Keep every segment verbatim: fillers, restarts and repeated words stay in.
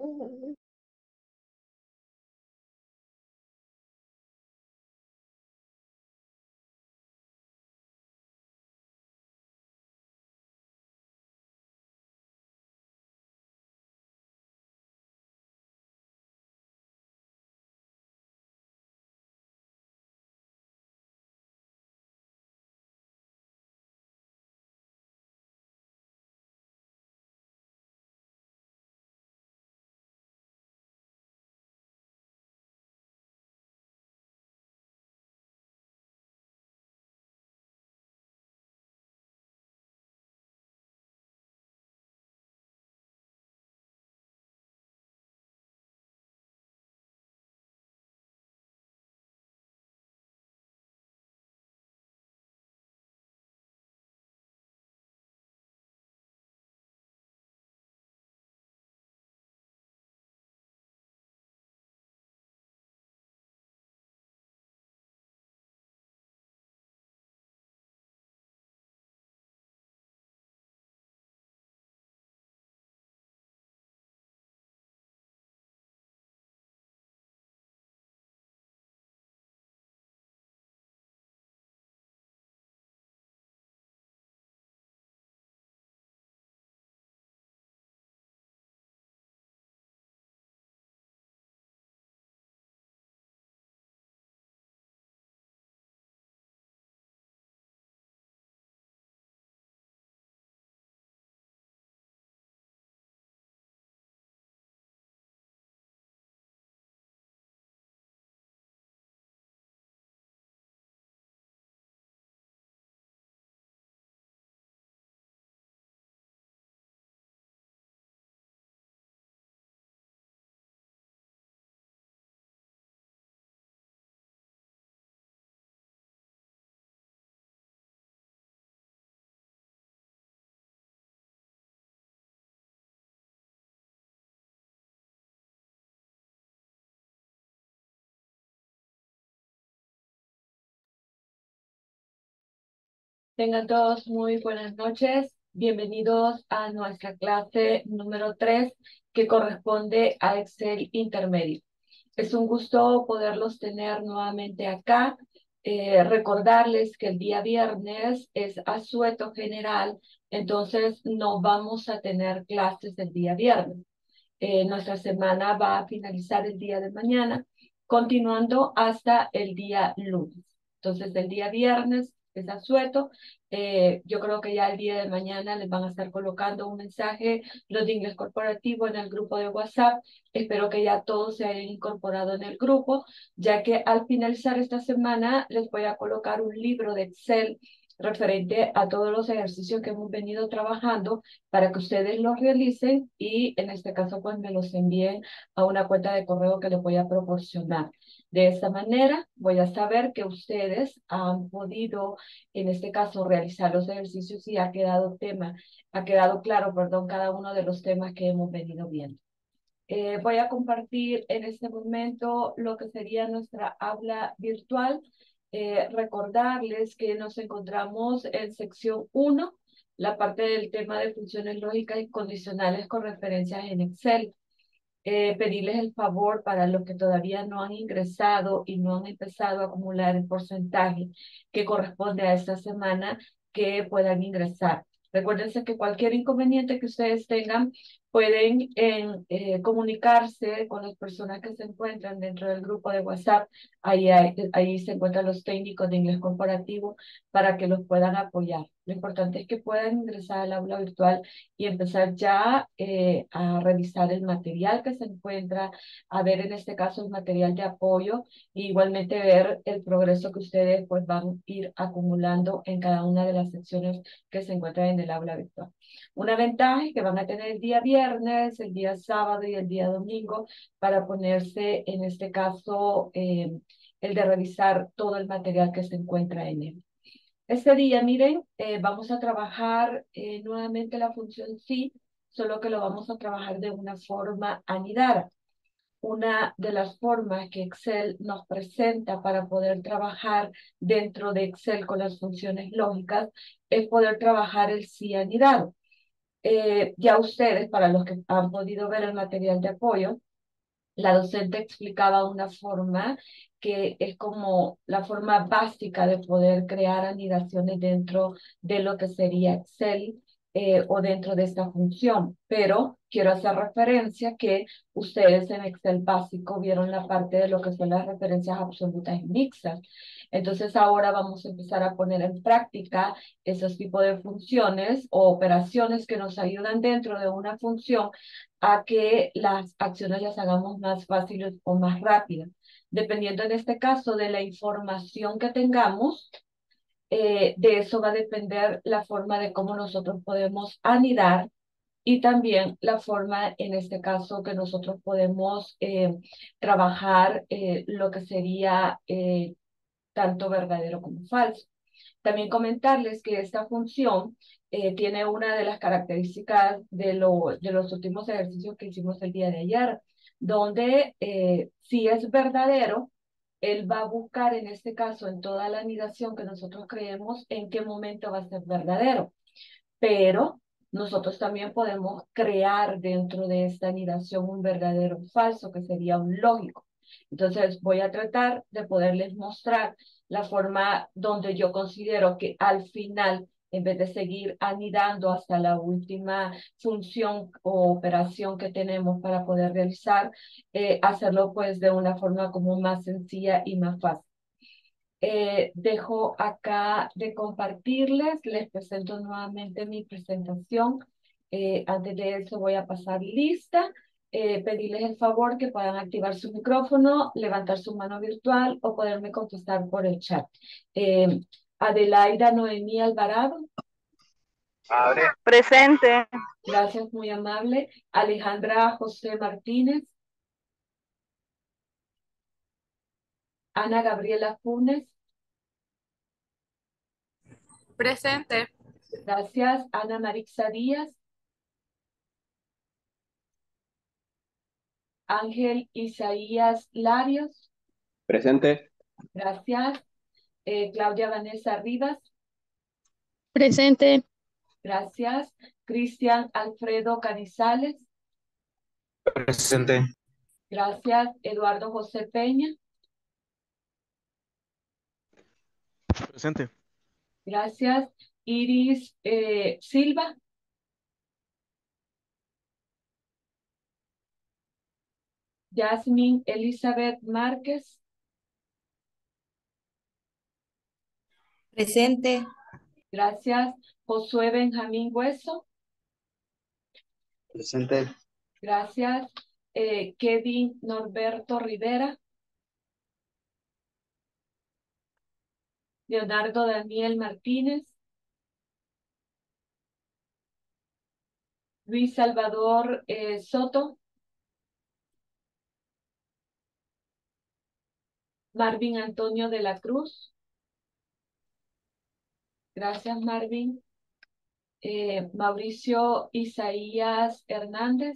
Tengan todos muy buenas noches. Bienvenidos a nuestra clase número tres que corresponde a Excel Intermedio. Es un gusto poderlos tener nuevamente acá. Eh, recordarles que el día viernes es asueto general, entonces no vamos a tener clases el día viernes. Eh, nuestra semana va a finalizar el día de mañana, continuando hasta el día lunes. Entonces, el día viernes es asueto. Eh, yo creo que ya el día de mañana les van a estar colocando un mensaje los de inglés corporativo en el grupo de WhatsApp. Espero que ya todos se hayan incorporado en el grupo, ya que al finalizar esta semana les voy a colocar un libro de Excel referente a todos los ejercicios que hemos venido trabajando para que ustedes los realicen y en este caso pues me los envíen a una cuenta de correo que les voy a proporcionar. De esta manera voy a saber que ustedes han podido en este caso realizar los ejercicios y ha quedado tema, ha quedado claro, perdón, cada uno de los temas que hemos venido viendo. Eh, voy a compartir en este momento lo que sería nuestra aula virtual. Eh, recordarles que nos encontramos en sección uno, la parte del tema de funciones lógicas y condicionales con referencias en Excel. Eh, pedirles el favor para los que todavía no han ingresado y no han empezado a acumular el porcentaje que corresponde a esta semana, que puedan ingresar. Recuérdense que cualquier inconveniente que ustedes tengan pueden en, eh, comunicarse con las personas que se encuentran dentro del grupo de WhatsApp. Ahí, hay, ahí se encuentran los técnicos de inglés corporativo para que los puedan apoyar. Lo importante es que puedan ingresar al aula virtual y empezar ya eh, a revisar el material que se encuentra, a ver en este caso el material de apoyo e igualmente ver el progreso que ustedes pues van a ir acumulando en cada una de las secciones que se encuentran en el aula virtual. Una ventaja es que van a tener el día viernes, el día sábado y el día domingo para ponerse en este caso eh, el de revisar todo el material que se encuentra en él. Este día, miren, eh, vamos a trabajar eh, nuevamente la función sí, solo que lo vamos a trabajar de una forma anidada. Una de las formas que Excel nos presenta para poder trabajar dentro de Excel con las funciones lógicas es poder trabajar el sí anidado. Eh, ya ustedes, para los que han podido ver el material de apoyo, la docente explicaba una forma que es como la forma básica de poder crear anidaciones dentro de lo que sería Excel eh, o dentro de esta función. Pero quiero hacer referencia que ustedes en Excel básico vieron la parte de lo que son las referencias absolutas y mixtas. Entonces ahora vamos a empezar a poner en práctica esos tipos de funciones o operaciones que nos ayudan dentro de una función a que las acciones las hagamos más fáciles o más rápidas. Dependiendo en este caso de la información que tengamos, eh, de eso va a depender la forma de cómo nosotros podemos anidar y también la forma, en este caso, que nosotros podemos eh, trabajar eh, lo que sería eh, tanto verdadero como falso. También comentarles que esta función eh, tiene una de las características de, lo, de los últimos ejercicios que hicimos el día de ayer, donde eh, si es verdadero, él va a buscar en este caso, en toda la anidación que nosotros creemos, en qué momento va a ser verdadero. Pero nosotros también podemos crear dentro de esta anidación un verdadero falso, que sería un lógico. Entonces voy a tratar de poderles mostrar la forma donde yo considero que al final, en vez de seguir anidando hasta la última función o operación que tenemos para poder realizar, eh, hacerlo pues de una forma como más sencilla y más fácil. Eh, dejo acá de compartirles, les presento nuevamente mi presentación. Eh, antes de eso voy a pasar lista, eh, pedirles el favor que puedan activar su micrófono, levantar su mano virtual o poderme contestar por el chat. Eh, Adelaida Noemí Alvarado, Presente. gracias, muy amable. Alejandra José Martínez, Ana Gabriela Funes, Presente. gracias. Ana Marixa Díaz, Ángel Isaías Larios, Presente. gracias. Eh, Claudia Vanessa Rivas, Presente. gracias. Cristian Alfredo Canizales, Presente. gracias. Eduardo José Peña, Presente. gracias. Iris eh, Silva, Jasmine Elizabeth Márquez, Presente. gracias. Josué Benjamín Hueso, Presente. gracias. Eh, Kevin Norberto Rivera, Leonardo Daniel Martínez, Luis Salvador eh, Soto, Marvin Antonio de la Cruz, gracias Marvin. Eh, Mauricio Isaías Hernández,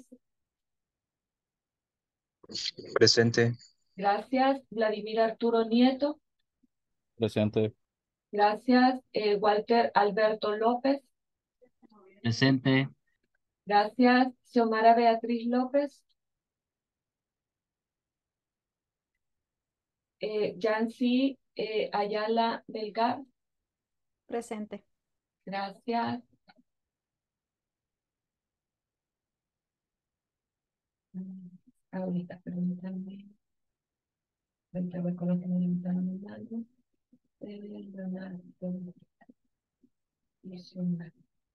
Presente. gracias. Vladimir Arturo Nieto, Presente. gracias. Eh, Walter Alberto López, Presente. gracias. Xiomara Beatriz López, eh, Yancy eh, Ayala Delgar, Presente. gracias. Mm, Ahorita, permítanme. Ahorita voy con lo que me están mandando. Eh, Leonardo y Xiomara.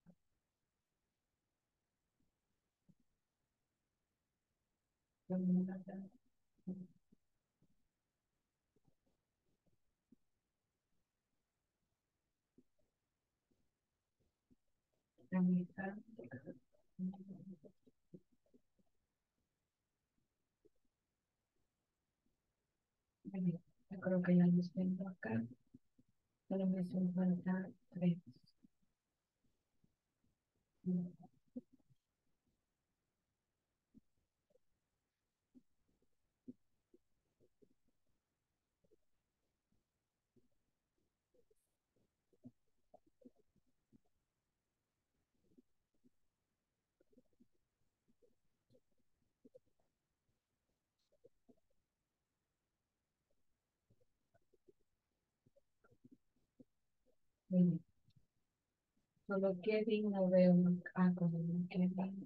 Yo creo que ya los tengo acá. Solo me hacen falta tres. Muy bien. Solo Kevin no veo acá como Kevin.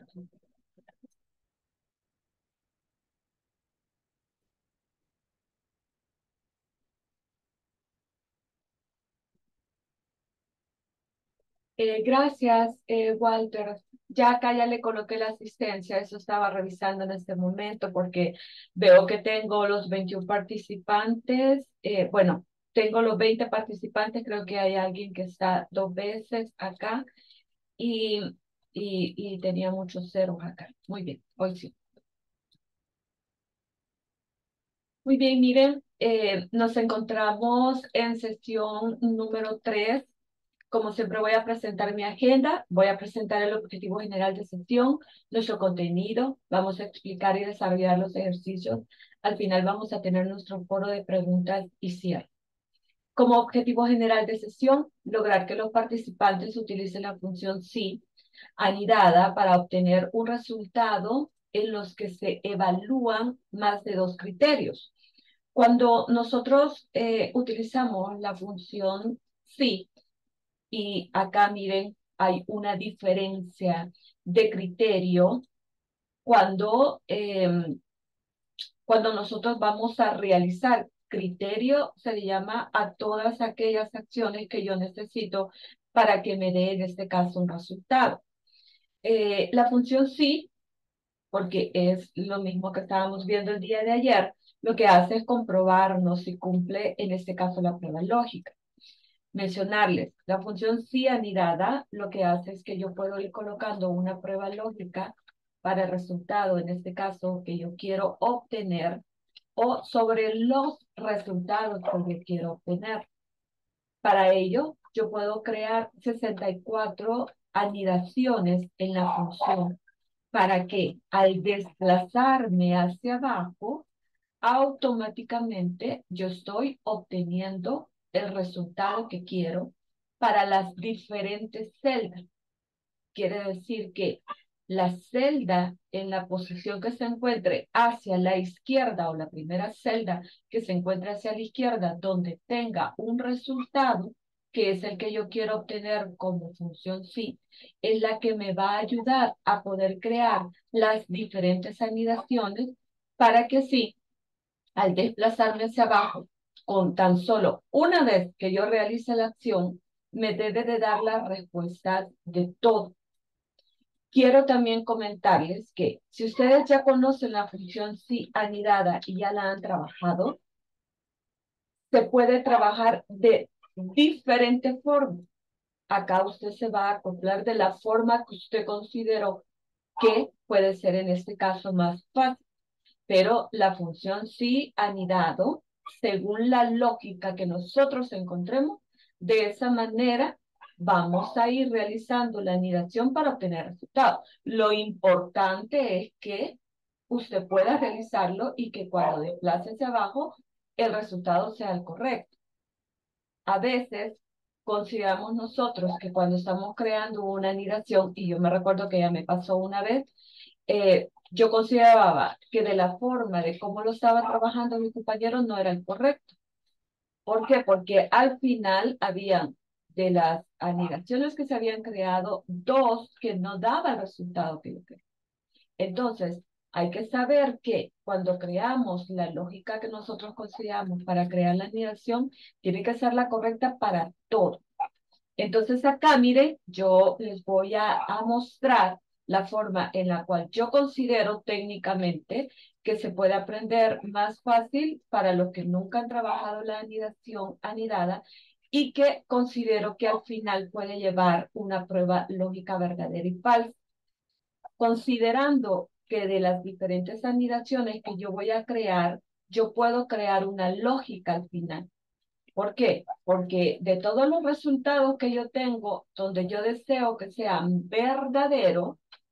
Eh, gracias, eh, Walter. Ya acá ya le coloqué la asistencia, eso estaba revisando en este momento porque veo que tengo los veintiún participantes. Eh, bueno, tengo los veinte participantes, creo que hay alguien que está dos veces acá y, y, y tenía muchos ceros acá. Muy bien, hoy sí. Muy bien, miren, eh, nos encontramos en sesión número tres. Como siempre voy a presentar mi agenda, voy a presentar el objetivo general de sesión, nuestro contenido, vamos a explicar y desarrollar los ejercicios. Al final vamos a tener nuestro foro de preguntas y cierre. Como objetivo general de sesión, lograr que los participantes utilicen la función sí anidada para obtener un resultado en los que se evalúan más de dos criterios. Cuando nosotros eh, utilizamos la función sí, y acá miren, hay una diferencia de criterio cuando, eh, cuando nosotros vamos a realizar criterio, se le llama a todas aquellas acciones que yo necesito para que me dé en este caso un resultado. Eh, la función sí, porque es lo mismo que estábamos viendo el día de ayer, lo que hace es comprobarnos si cumple en este caso la prueba lógica. Mencionarles, la función sí anidada lo que hace es que yo puedo ir colocando una prueba lógica para el resultado, en este caso, que yo quiero obtener o sobre los resultados que yo quiero obtener. Para ello, yo puedo crear sesenta y cuatro anidaciones en la función para que al desplazarme hacia abajo, automáticamente yo estoy obteniendo el resultado que quiero para las diferentes celdas. Quiere decir que la celda en la posición que se encuentre hacia la izquierda o la primera celda que se encuentre hacia la izquierda donde tenga un resultado, que es el que yo quiero obtener como función sí, es la que me va a ayudar a poder crear las diferentes anidaciones para que sí, al desplazarme hacia abajo, con tan solo una vez que yo realice la acción, me debe de dar la respuesta de todo. Quiero también comentarles que si ustedes ya conocen la función sí anidada y ya la han trabajado, se puede trabajar de diferente forma. Acá usted se va a acoplar de la forma que usted consideró que puede ser en este caso más fácil. Pero la función sí anidado, según la lógica que nosotros encontremos, de esa manera vamos a ir realizando la anidación para obtener resultados. Lo importante es que usted pueda realizarlo y que cuando desplace hacia abajo, el resultado sea el correcto. A veces consideramos nosotros que cuando estamos creando una anidación, y yo me recuerdo que ya me pasó una vez, eh, yo consideraba que de la forma de cómo lo estaba trabajando mi compañero no era el correcto. ¿Por qué? Porque al final habían de las anidaciones que se habían creado, dos que no daban el resultado que yo quería. Entonces, hay que saber que cuando creamos la lógica que nosotros consideramos para crear la anidación, tiene que ser la correcta para todo. Entonces acá, miren, yo les voy a, a mostrar la forma en la cual yo considero técnicamente que se puede aprender más fácil para los que nunca han trabajado la anidación anidada y que considero que al final puede llevar una prueba lógica verdadera y falsa. Considerando que de las diferentes anidaciones que yo voy a crear, yo puedo crear una lógica al final. ¿Por qué? Porque de todos los resultados que yo tengo, donde yo deseo que sean verdaderos,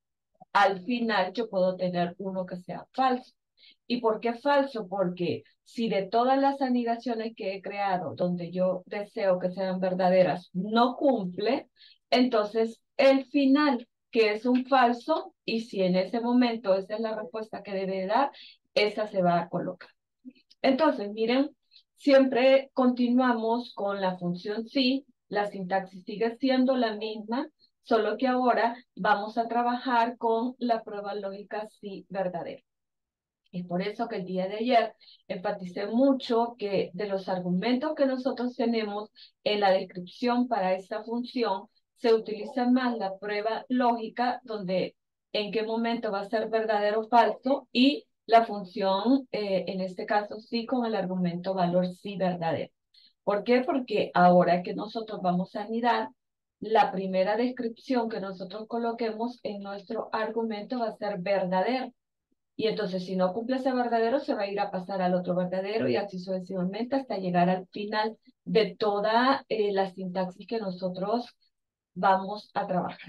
al final yo puedo tener uno que sea falso. ¿Y por qué falso? Porque si de todas las anidaciones que he creado, donde yo deseo que sean verdaderas, no cumple, entonces el final, que es un falso, y si en ese momento esa es la respuesta que debe dar, esa se va a colocar. Entonces, miren, siempre continuamos con la función sí, La sintaxis sigue siendo la misma, solo que ahora vamos a trabajar con la prueba lógica sí verdadero. Es por eso que el día de ayer enfaticé mucho que de los argumentos que nosotros tenemos en la descripción para esta función, se utiliza más la prueba lógica, donde en qué momento va a ser verdadero o falso, y la función, eh, en este caso sí, con el argumento valor sí verdadero. ¿Por qué? Porque ahora que nosotros vamos a anidar, la primera descripción que nosotros coloquemos en nuestro argumento va a ser verdadero. Y entonces, si no cumple ese verdadero, se va a ir a pasar al otro verdadero y así sucesivamente hasta llegar al final de toda eh, la sintaxis que nosotros vamos a trabajar.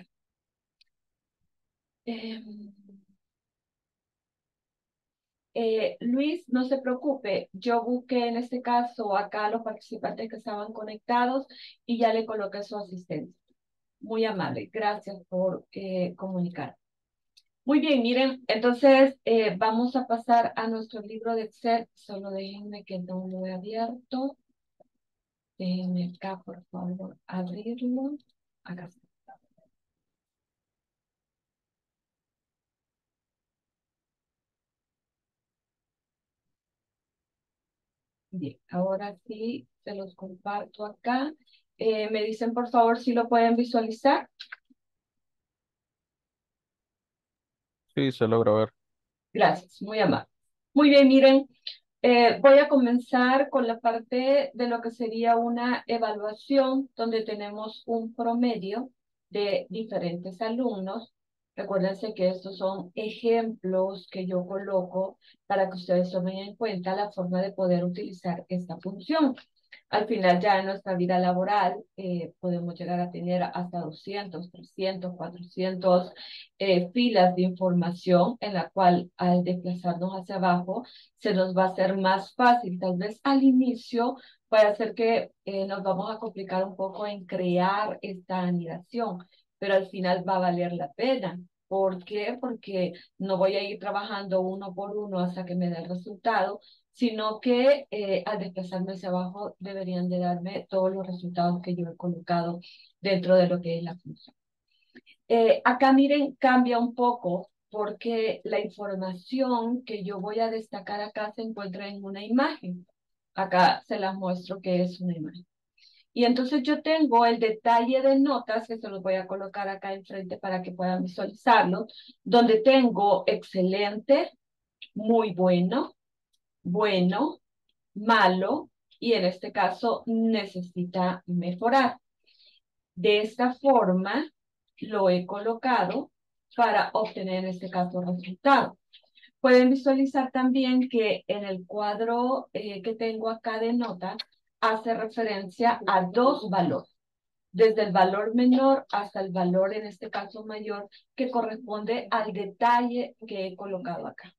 Eh, eh, Luis, no se preocupe, yo busqué en este caso acá a los participantes que estaban conectados y ya le coloqué su asistencia. Muy amable, gracias por eh, comunicar. Muy bien, miren, entonces eh, vamos a pasar a nuestro libro de Excel. Solo déjenme que no lo he abierto. Déjenme acá, por favor, abrirlo. Acá está. Bien, ahora sí se los comparto acá. Eh, me dicen, por favor, si lo pueden visualizar. Sí, se logra ver. Gracias, muy amable. Muy bien, miren, eh, voy a comenzar con la parte de lo que sería una evaluación, donde tenemos un promedio de diferentes alumnos. Recuérdense que estos son ejemplos que yo coloco para que ustedes tomen en cuenta la forma de poder utilizar esta función. Al final ya en nuestra vida laboral eh, podemos llegar a tener hasta doscientos, trescientos, cuatrocientos eh, filas de información en la cual al desplazarnos hacia abajo se nos va a hacer más fácil. Tal vez al inicio puede hacer que eh, nos vamos a complicar un poco en crear esta anidación, pero al final va a valer la pena. ¿Por qué? Porque no voy a ir trabajando uno por uno hasta que me dé el resultado, sino que eh, al desplazarme hacia abajo deberían de darme todos los resultados que yo he colocado dentro de lo que es la función. Eh, acá miren, cambia un poco porque la información que yo voy a destacar acá se encuentra en una imagen. Acá se las muestro que es una imagen. Y entonces yo tengo el detalle de notas, que se los voy a colocar acá enfrente para que puedan visualizarlo, donde tengo excelente, muy bueno, bueno, malo, y en este caso necesita mejorar. De esta forma lo he colocado para obtener en este caso resultado. Pueden visualizar también que en el cuadro eh, que tengo acá de notas hace referencia a dos valores, desde el valor menor hasta el valor en este caso mayor, que corresponde al detalle que he colocado acá.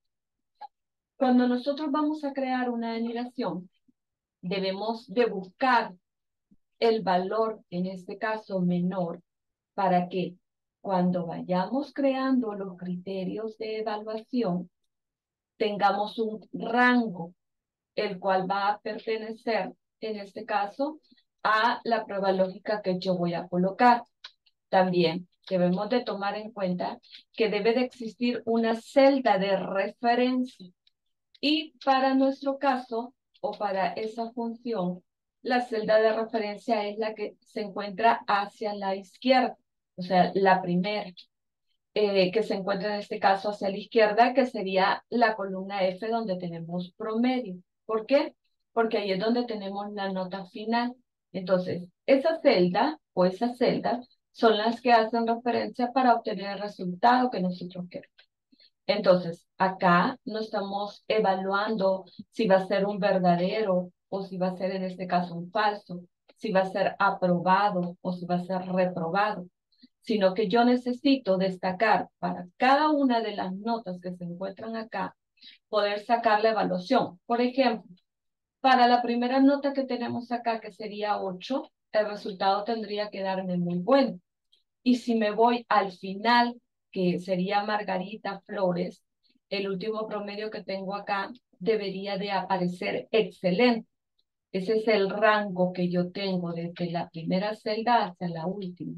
Cuando nosotros vamos a crear una anidación, debemos de buscar el valor, en este caso menor, para que cuando vayamos creando los criterios de evaluación, tengamos un rango, el cual va a pertenecer, en este caso, a la prueba lógica que yo voy a colocar. También debemos de tomar en cuenta que debe de existir una celda de referencia. Y para nuestro caso, o para esa función, la celda de referencia es la que se encuentra hacia la izquierda, o sea, la primera, eh, que se encuentra en este caso hacia la izquierda, que sería la columna F donde tenemos promedio. ¿Por qué? Porque ahí es donde tenemos la nota final. Entonces, esa celda o esas celdas son las que hacen referencia para obtener el resultado que nosotros queremos. Entonces, acá no estamos evaluando si va a ser un verdadero o si va a ser en este caso un falso, si va a ser aprobado o si va a ser reprobado, sino que yo necesito destacar para cada una de las notas que se encuentran acá, poder sacar la evaluación. Por ejemplo, para la primera nota que tenemos acá, que sería ocho, el resultado tendría que darme muy bueno. Y si me voy al final, que sería Margarita Flores, el último promedio que tengo acá debería de aparecer excelente. Ese es el rango que yo tengo desde la primera celda hasta la última.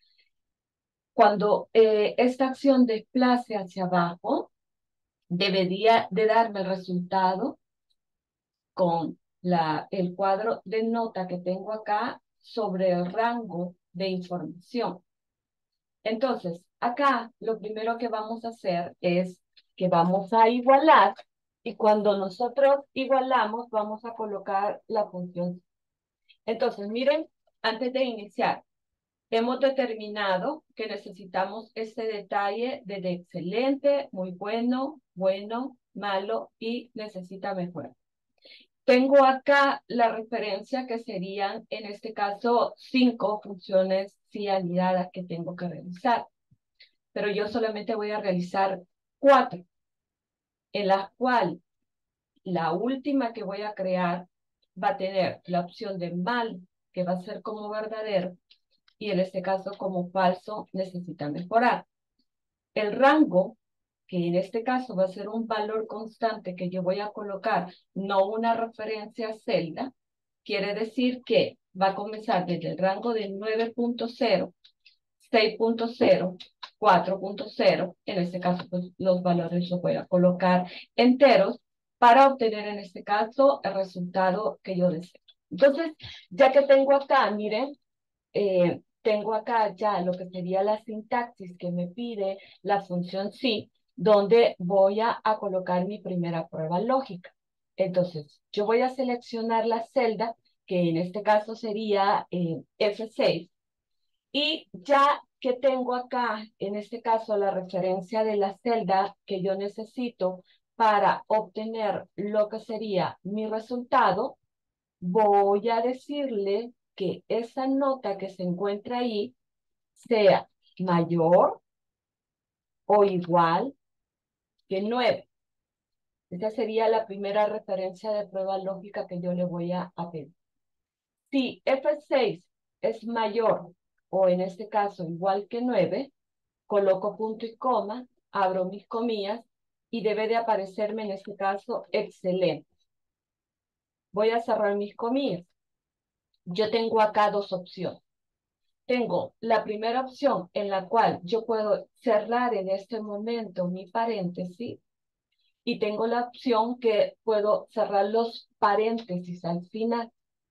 Cuando eh, esta acción desplace hacia abajo, debería de darme el resultado con la, el cuadro de nota que tengo acá sobre el rango de información. Entonces, acá lo primero que vamos a hacer es que vamos a igualar, y cuando nosotros igualamos vamos a colocar la función. Entonces, miren, antes de iniciar, hemos determinado que necesitamos este detalle de, de excelente, muy bueno, bueno, malo y necesita mejora. Tengo acá la referencia que serían, en este caso, cinco funciones sí alineadas que tengo que realizar. Pero yo solamente voy a realizar cuatro, en las cuales la última que voy a crear va a tener la opción de mal, que va a ser como verdadero, y en este caso como falso necesita mejorar. El rango, que en este caso va a ser un valor constante que yo voy a colocar, no una referencia celda, quiere decir que va a comenzar desde el rango de nueve punto cero, seis punto cero, cuatro punto cero, en este caso pues, los valores los voy a colocar enteros para obtener en este caso el resultado que yo deseo. Entonces, ya que tengo acá, miren, eh, tengo acá ya lo que sería la sintaxis que me pide la función sí, donde voy a, a colocar mi primera prueba lógica. Entonces, yo voy a seleccionar la celda, que en este caso sería eh, F seis, y ya que tengo acá, en este caso, la referencia de la celda que yo necesito para obtener lo que sería mi resultado, voy a decirle que esa nota que se encuentra ahí sea mayor o igual que nueve. Esa sería la primera referencia de prueba lógica que yo le voy a, a pedir. Si F seis es mayor o en este caso igual que nueve, coloco punto y coma, abro mis comillas y debe de aparecerme en este caso excelente. Voy a cerrar mis comillas. Yo tengo acá dos opciones. Tengo la primera opción en la cual yo puedo cerrar en este momento mi paréntesis y tengo la opción que puedo cerrar los paréntesis al final.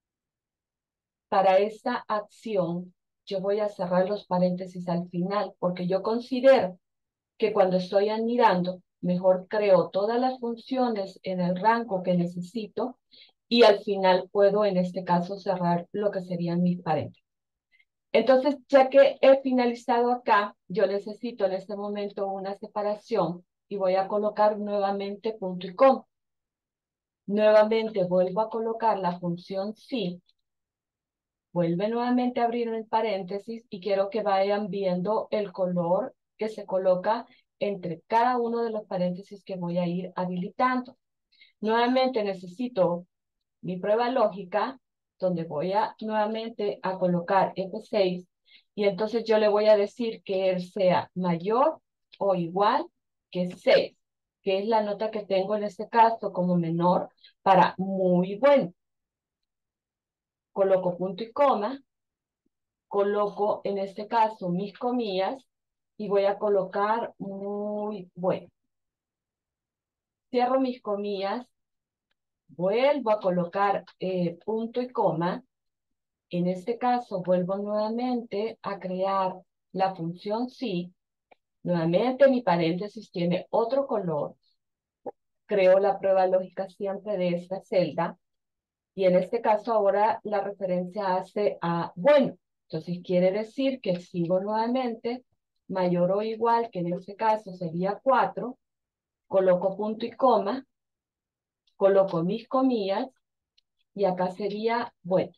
Para esta acción yo voy a cerrar los paréntesis al final porque yo considero que cuando estoy anidando, mejor creo todas las funciones en el rango que necesito y al final puedo en este caso cerrar lo que serían mis paréntesis. Entonces, ya que he finalizado acá, yo necesito en este momento una separación y voy a colocar nuevamente punto y coma. Nuevamente vuelvo a colocar la función sí. Vuelve nuevamente a abrir el paréntesis y quiero que vayan viendo el color que se coloca entre cada uno de los paréntesis que voy a ir habilitando. Nuevamente necesito mi prueba lógica, donde voy a nuevamente a colocar F seis, y entonces yo le voy a decir que él sea mayor o igual que seis, que es la nota que tengo en este caso como menor para muy bueno. Coloco punto y coma, coloco en este caso mis comillas y voy a colocar muy bueno. Cierro mis comillas, vuelvo a colocar eh, punto y coma. En este caso, vuelvo nuevamente a crear la función sí. Nuevamente mi paréntesis tiene otro color. Creo la prueba lógica siempre de esta celda. Y en este caso ahora la referencia hace a bueno. Entonces quiere decir que sigo nuevamente mayor o igual, que en este caso sería cuatro. Coloco punto y coma. Coloco mis comillas. Y acá sería bueno.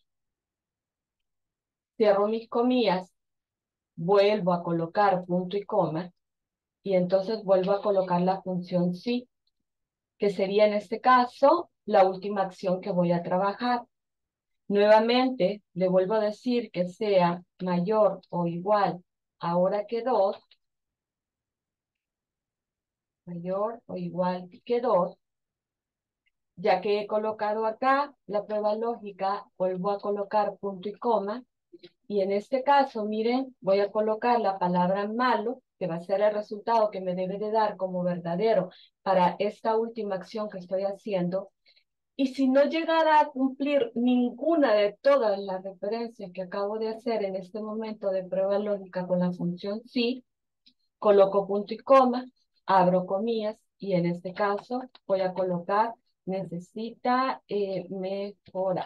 Cierro mis comillas. Vuelvo a colocar punto y coma. Y entonces vuelvo a colocar la función sí, que sería en este caso la última acción que voy a trabajar. Nuevamente le vuelvo a decir que sea mayor o igual ahora que dos, mayor o igual que dos, Ya que he colocado acá la prueba lógica, vuelvo a colocar punto y coma. Y en este caso, miren, voy a colocar la palabra malo, que va a ser el resultado que me debe de dar como verdadero para esta última acción que estoy haciendo. Y si no llegara a cumplir ninguna de todas las referencias que acabo de hacer en este momento de prueba lógica con la función sí, coloco punto y coma, abro comillas, y en este caso voy a colocar necesita eh, mejorar.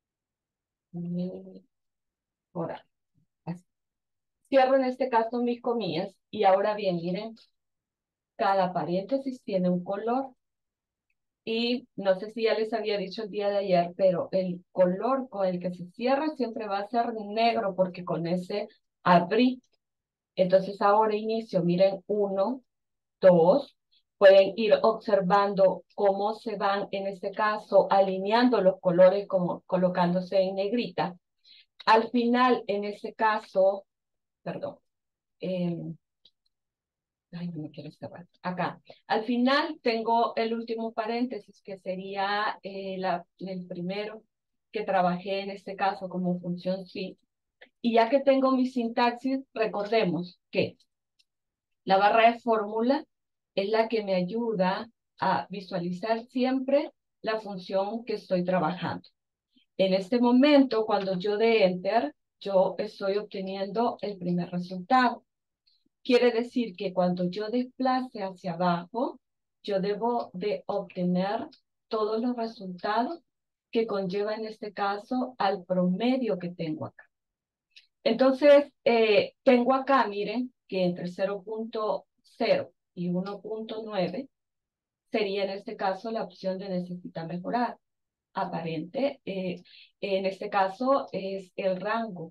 Mejorar. Así. Cierro en este caso mis comillas, y ahora bien, miren, cada paréntesis tiene un color. Y no sé si ya les había dicho el día de ayer, pero el color con el que se cierra siempre va a ser negro porque con ese abrí. Entonces ahora inicio, miren, uno, dos. Pueden ir observando cómo se van, en este caso, alineando los colores como colocándose en negrita. Al final, en este caso, perdón, eh, ay, no me quiero escapar. Acá. Al final tengo el último paréntesis, que sería eh, la, el primero que trabajé en este caso como función sí. Y ya que tengo mi sintaxis, recordemos que la barra de fórmula es la que me ayuda a visualizar siempre la función que estoy trabajando. En este momento, cuando yo dé Enter, yo estoy obteniendo el primer resultado. Quiere decir que cuando yo desplace hacia abajo, yo debo de obtener todos los resultados que conlleva en este caso al promedio que tengo acá. Entonces, eh, tengo acá, miren, que entre cero punto cero y uno punto nueve sería en este caso la opción de necesita mejorar. Aparente, eh, en este caso es el rango.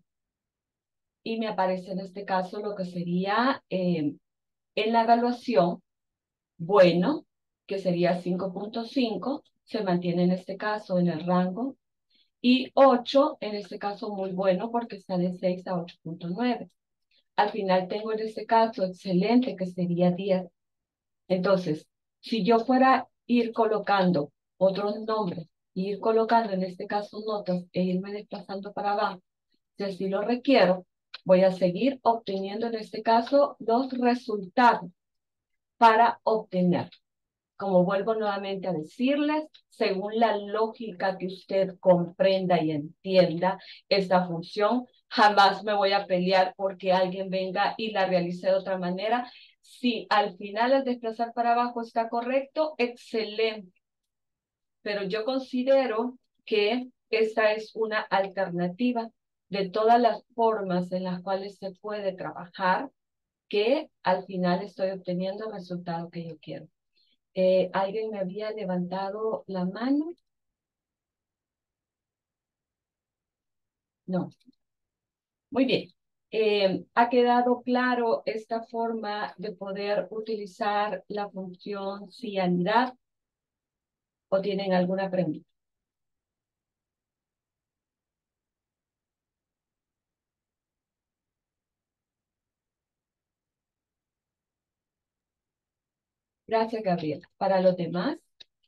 Y me aparece en este caso lo que sería eh, en la evaluación, bueno, que sería cinco punto cinco, se mantiene en este caso en el rango, y ocho, en este caso muy bueno, porque está de seis a ocho punto nueve. Al final tengo en este caso excelente, que sería diez. Entonces, si yo fuera a ir colocando otros nombres, y ir colocando en este caso notas, e irme desplazando para abajo, si así lo requiero, voy a seguir obteniendo en este caso los resultados para obtener. Como vuelvo nuevamente a decirles, según la lógica que usted comprenda y entienda esta función, jamás me voy a pelear porque alguien venga y la realice de otra manera. Si al final el desplazar para abajo está correcto, excelente. Pero yo considero que esta es una alternativa de todas las formas en las cuales se puede trabajar, que al final estoy obteniendo el resultado que yo quiero. Eh, ¿alguien me había levantado la mano? No. Muy bien. Eh, ¿ha quedado claro esta forma de poder utilizar la función cianidad? ¿O tienen alguna pregunta? Gracias, Gabriel. Para los demás.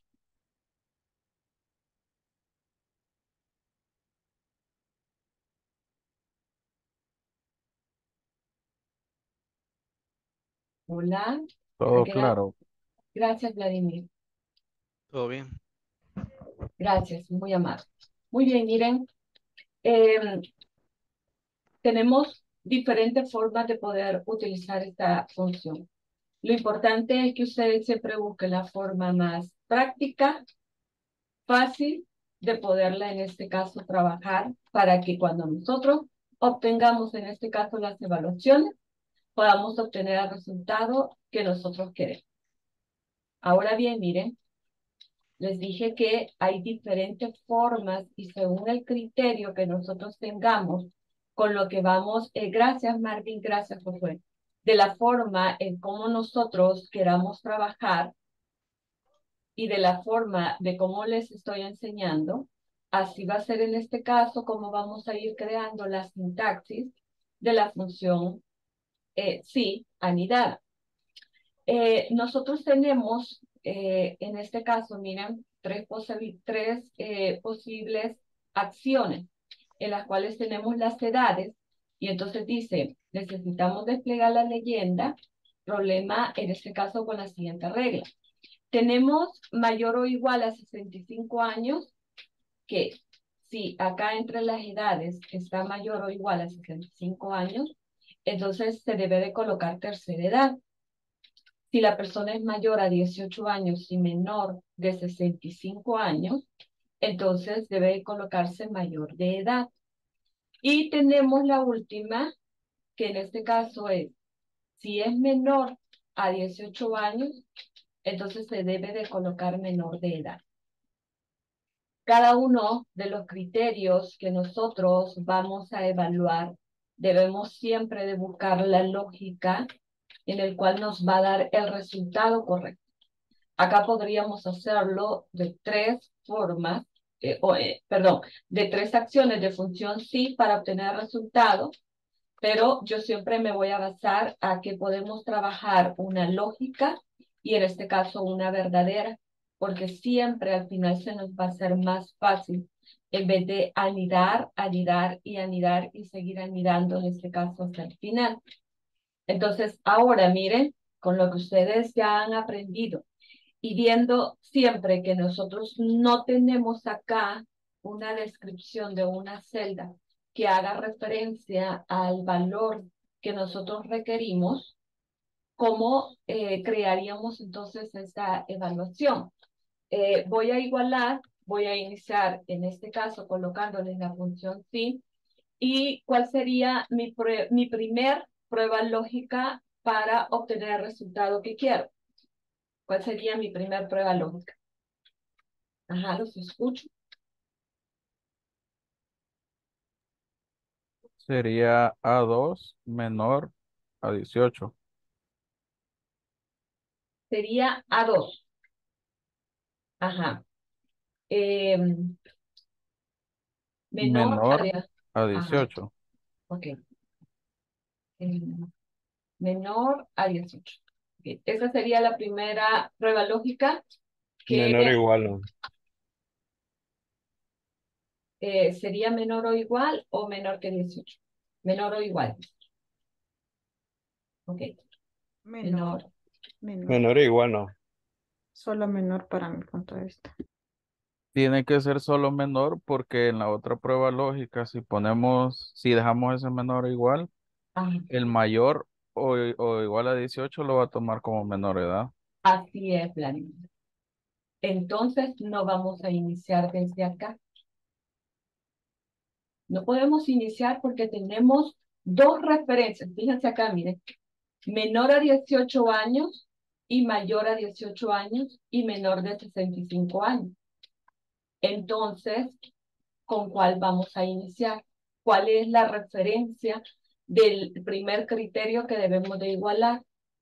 Hola. ¿Ha Todo quedado? claro. Gracias, Vladimir. ¿Todo bien? Gracias, muy amable. Muy bien, miren. eh, tenemos diferentes formas de poder utilizar esta función. Lo importante es que ustedes siempre busquen la forma más práctica, fácil de poderla en este caso trabajar para que cuando nosotros obtengamos en este caso las evaluaciones, podamos obtener el resultado que nosotros queremos. Ahora bien, miren, les dije que hay diferentes formas y según el criterio que nosotros tengamos con lo que vamos, eh, gracias Marvin, gracias Josué, de la forma en cómo nosotros queramos trabajar y de la forma de cómo les estoy enseñando, así va a ser en este caso como vamos a ir creando la sintaxis de la función eh, sí anidada. Eh, nosotros tenemos, eh, en este caso, miren, tres, posibi- tres eh, posibles acciones en las cuales tenemos las edades y entonces dice, necesitamos desplegar la leyenda, problema en este caso con la siguiente regla. Tenemos mayor o igual a sesenta y cinco años, que si acá entre las edades está mayor o igual a sesenta y cinco años, entonces se debe de colocar tercera edad. Si la persona es mayor a dieciocho años y menor de sesenta y cinco años, entonces debe de colocarse mayor de edad. Y tenemos la última, que en este caso es, si es menor a dieciocho años, entonces se debe de colocar menor de edad. Cada uno de los criterios que nosotros vamos a evaluar, debemos siempre de buscar la lógica en el cual nos va a dar el resultado correcto. Acá podríamos hacerlo de tres formas, eh, o, eh, perdón, de tres acciones de función sí para obtener resultado, pero yo siempre me voy a basar a que podemos trabajar una lógica y en este caso una verdadera, porque siempre al final se nos va a hacer más fácil en vez de anidar, anidar y anidar y seguir anidando en este caso hasta el final. Entonces, ahora miren, con lo que ustedes ya han aprendido y viendo siempre que nosotros no tenemos acá una descripción de una celda que haga referencia al valor que nosotros requerimos, ¿cómo eh, crearíamos entonces esta evaluación? Eh, voy a igualar, voy a iniciar en este caso colocándole la función sí, y cuál sería mi, prue- mi primer prueba lógica para obtener el resultado que quiero. ¿Cuál sería mi primer prueba lógica? Ajá, los escucho. Sería a dos menor a dieciocho. Sería a dos. Ajá. Eh, menor a Menor de- a Ajá, dieciocho. ok. Eh, menor a dieciocho. Ok, esa sería la primera prueba lógica que Menor o igual, ¿no? eh, sería menor o igual o menor que dieciocho. Menor o igual. Ok. Menor, Menor. menor. Menor o igual, ¿no? Solo menor para mi punto de vista. Tiene que ser solo menor porque en la otra prueba lógica, si ponemos, si dejamos ese menor igual, Ajá. el mayor o, o igual a dieciocho lo va a tomar como menor edad. Así es, Vladimir. Entonces no vamos a iniciar desde acá. No podemos iniciar porque tenemos dos referencias. Fíjense acá, miren. Menor a dieciocho años y mayor a dieciocho años y menor de sesenta y cinco años. Entonces, ¿con cuál vamos a iniciar? ¿Cuál es la referencia del primer criterio que debemos de igualar?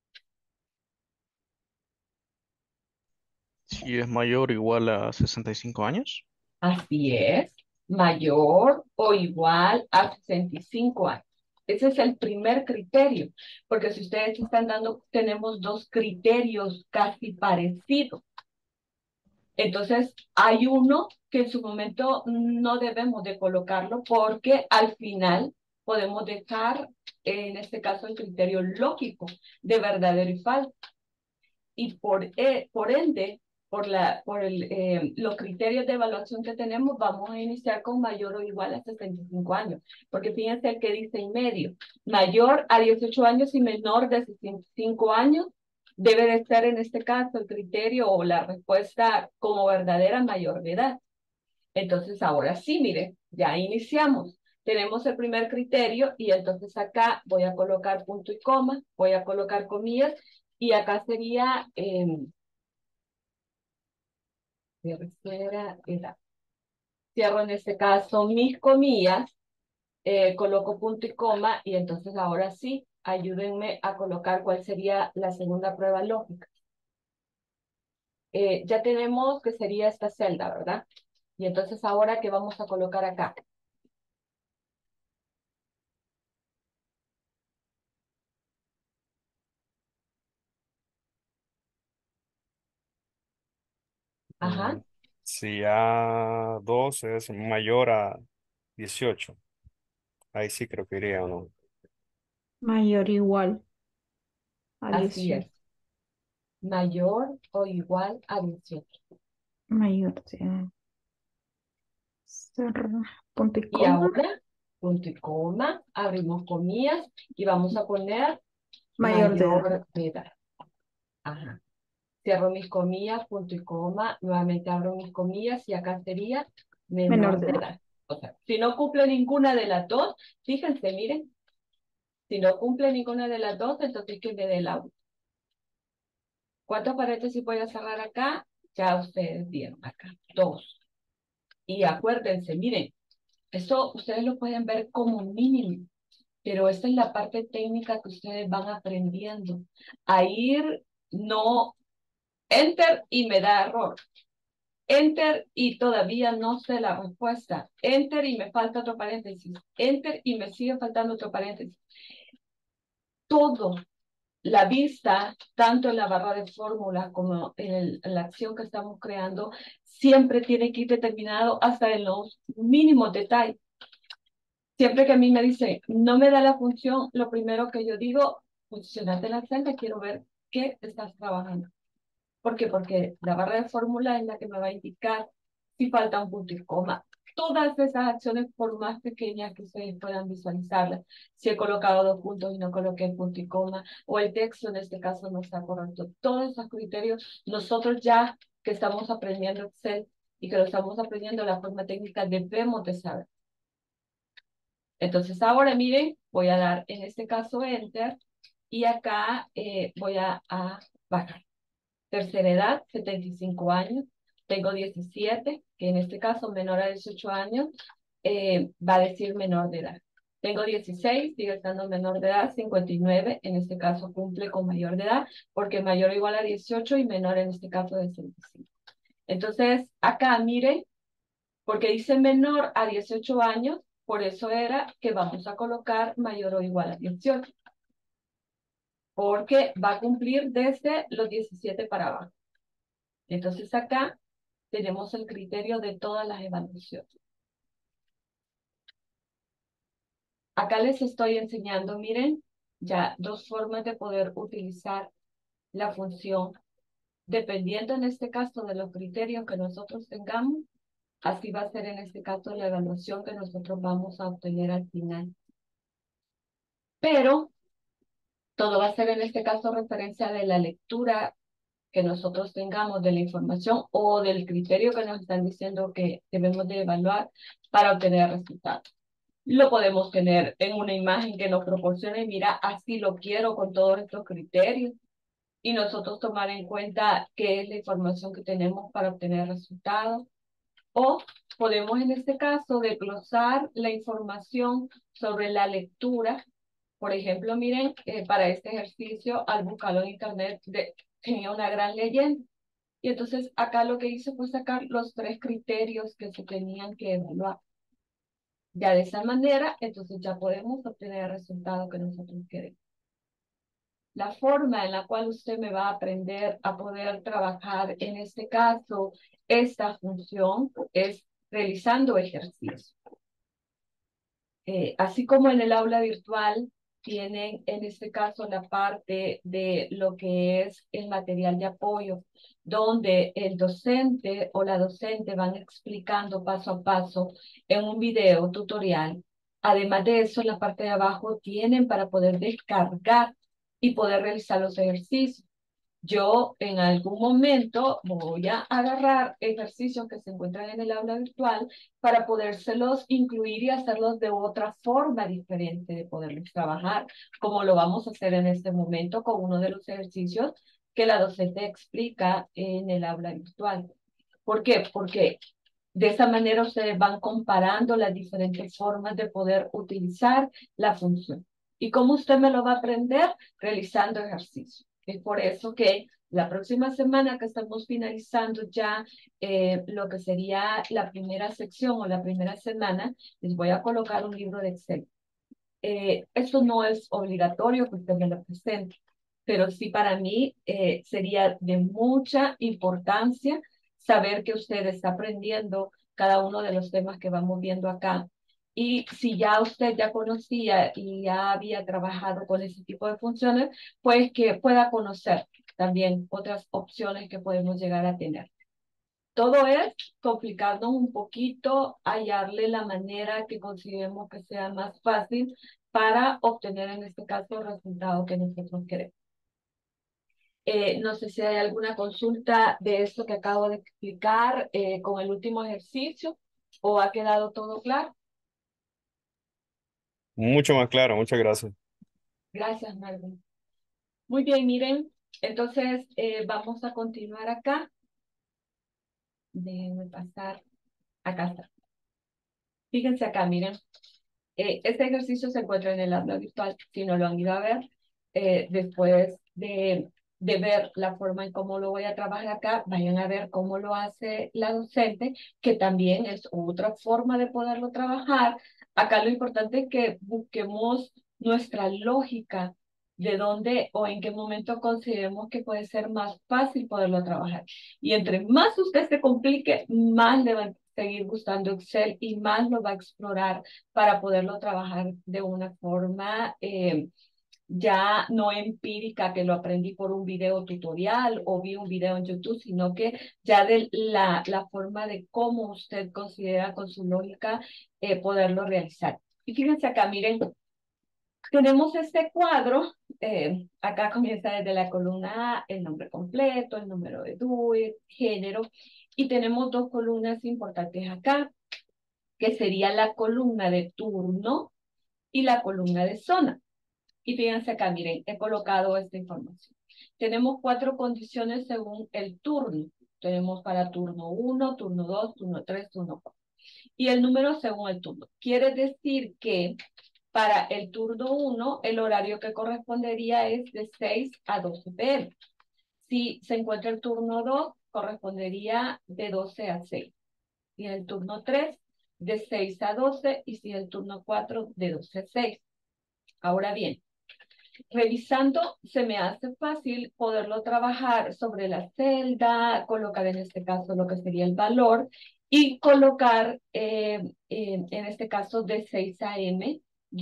Si es mayor o igual a sesenta y cinco años. Así es, mayor o igual a sesenta y cinco años. Ese es el primer criterio, porque si ustedes están dando, tenemos dos criterios casi parecidos. Entonces, hay uno que en su momento no debemos de colocarlo porque al final podemos dejar, en este caso, el criterio lógico de verdadero y falso. Y por, e- por ende, por, la, por el, eh, los criterios de evaluación que tenemos, vamos a iniciar con mayor o igual a sesenta y cinco años. Porque fíjense el que dice en medio, mayor a dieciocho años y menor de sesenta y cinco años, debe de ser en este caso el criterio o la respuesta como verdadera mayor de edad. Entonces, ahora sí, mire, ya iniciamos. Tenemos el primer criterio y entonces acá voy a colocar punto y coma, voy a colocar comillas y acá sería eh, tercera edad. Cierro en este caso mis comillas, eh, coloco punto y coma y entonces ahora sí, ayúdenme a colocar cuál sería la segunda prueba lógica. Eh, ya tenemos que sería esta celda, ¿verdad? Y entonces ahora, ¿qué vamos a colocar acá? Ajá. Mm, Si A dos es mayor a dieciocho, ahí sí creo que iría o no. Mayor o igual a Así dieciocho. es, mayor o igual a dieciocho. Mayor de cerrar punto y Y coma. ahora, punto y coma, abrimos comillas y vamos a poner Mayor de edad. mayor de edad. Ajá. Cierro mis comillas, punto y coma, nuevamente abro mis comillas y acá sería Menor menor de de edad. edad. O sea, si no cumple ninguna de las dos, fíjense, miren, si no cumple ninguna de las dos, entonces que me dé el auto. ¿Cuántos paréntesis voy a cerrar acá? Ya ustedes vieron acá, dos. Y acuérdense, miren, eso ustedes lo pueden ver como mínimo, pero esta es la parte técnica que ustedes van aprendiendo. A ir, no, enter y me da error. Enter y todavía no sé la respuesta. Enter y me falta otro paréntesis. Enter y me sigue faltando otro paréntesis. Todo, la vista, tanto en la barra de fórmula como en, el, en la acción que estamos creando, siempre tiene que ir determinado hasta en los mínimos detalles. Siempre que a mí me dice, no me da la función, lo primero que yo digo, funcionate la celda, quiero ver qué estás trabajando. ¿Por qué? Porque la barra de fórmula es la que me va a indicar si falta un punto y coma. Todas esas acciones, por más pequeñas que ustedes puedan visualizarlas, si he colocado dos puntos y no coloqué el punto y coma, o el texto en este caso no está correcto, todos esos criterios, nosotros ya que estamos aprendiendo Excel y que lo estamos aprendiendo de la forma técnica, debemos de saber. Entonces ahora miren, voy a dar en este caso Enter y acá eh, voy a, a bajar. Tercera edad, setenta y cinco años. Tengo diecisiete, que en este caso menor a dieciocho años, eh, va a decir menor de edad. Tengo dieciséis, sigue estando menor de edad, cincuenta y nueve, en este caso cumple con mayor de edad, porque mayor o igual a dieciocho y menor en este caso de sesenta y cinco. Entonces, acá miren, porque dice menor a dieciocho años, por eso era que vamos a colocar mayor o igual a dieciocho. Porque va a cumplir desde los diecisiete para abajo. Entonces acá tenemos el criterio de todas las evaluaciones. Acá les estoy enseñando, miren, ya dos formas de poder utilizar la función, dependiendo en este caso de los criterios que nosotros tengamos, así va a ser en este caso la evaluación que nosotros vamos a obtener al final. Pero todo va a ser en este caso referencia de la lectura que nosotros tengamos de la información o del criterio que nos están diciendo que debemos de evaluar para obtener resultados. Lo podemos tener en una imagen que nos proporcione, mira, así lo quiero con todos estos criterios, y nosotros tomar en cuenta qué es la información que tenemos para obtener resultados. O podemos en este caso desglosar la información sobre la lectura. Por ejemplo, miren, eh, para este ejercicio, al buscarlo en internet, de, tenía una gran leyenda. Y entonces acá lo que hice fue sacar los tres criterios que se tenían que evaluar. Ya de esa manera, entonces ya podemos obtener el resultado que nosotros queremos. La forma en la cual usted me va a aprender a poder trabajar, en este caso, esta función, es realizando ejercicios. Eh, así como en el aula virtual, tienen en este caso la parte de lo que es el material de apoyo, donde el docente o la docente van explicando paso a paso en un video tutorial. Además de eso, en la parte de abajo tienen para poder descargar y poder realizar los ejercicios. Yo en algún momento voy a agarrar ejercicios que se encuentran en el aula virtual para podérselos incluir y hacerlos de otra forma diferente de poderlos trabajar, como lo vamos a hacer en este momento con uno de los ejercicios que la docente explica en el aula virtual. ¿Por qué? Porque de esa manera ustedes van comparando las diferentes formas de poder utilizar la función. ¿Y cómo usted me lo va a aprender? Realizando ejercicios. Es por eso que la próxima semana que estamos finalizando ya eh, lo que sería la primera sección o la primera semana, les voy a colocar un libro de Excel. Eh, esto no es obligatorio que usted me lo presente, pero sí para mí eh, sería de mucha importancia saber que usted está aprendiendo cada uno de los temas que vamos viendo acá. Y si ya usted ya conocía y ya había trabajado con ese tipo de funciones, pues que pueda conocer también otras opciones que podemos llegar a tener. Todo es complicarnos un poquito, hallarle la manera que consideremos que sea más fácil para obtener en este caso el resultado que nosotros queremos. Eh, no sé si hay alguna consulta de esto que acabo de explicar eh, con el último ejercicio o ha quedado todo claro. Mucho más claro, muchas gracias. Gracias, Marvin. Muy bien, miren, entonces eh, vamos a continuar acá. Déjenme pasar. Acá está. Fíjense acá, miren. Eh, este ejercicio se encuentra en el aula virtual, si no lo han ido a ver, eh, después de, de ver la forma en cómo lo voy a trabajar acá, vayan a ver cómo lo hace la docente, que también es otra forma de poderlo trabajar. Acá lo importante es que busquemos nuestra lógica de dónde o en qué momento consideremos que puede ser más fácil poderlo trabajar. Y entre más usted se complique, más le va a seguir gustando Excel y más lo va a explorar para poderlo trabajar de una forma eh, ya no empírica, que lo aprendí por un video tutorial o vi un video en YouTube, sino que ya de la, la forma de cómo usted considera con su lógica eh, poderlo realizar. Y fíjense acá, miren, tenemos este cuadro, eh, acá comienza desde la columna A, el nombre completo, el número de D U I, género, y tenemos dos columnas importantes acá, que sería la columna de turno y la columna de zona. Y fíjense acá, miren, he colocado esta información. Tenemos cuatro condiciones según el turno. Tenemos para turno uno, turno dos, turno tres, turno cuatro. Y el número según el turno. Quiere decir que para el turno uno, el horario que correspondería es de seis a doce p m Si se encuentra el turno dos, correspondería de doce a seis. Y el turno tres, de seis a doce. Y si el turno cuatro, de doce a seis. Ahora bien, revisando, se me hace fácil poderlo trabajar sobre la celda, colocar en este caso lo que sería el valor y colocar eh, eh, en este caso de seis a m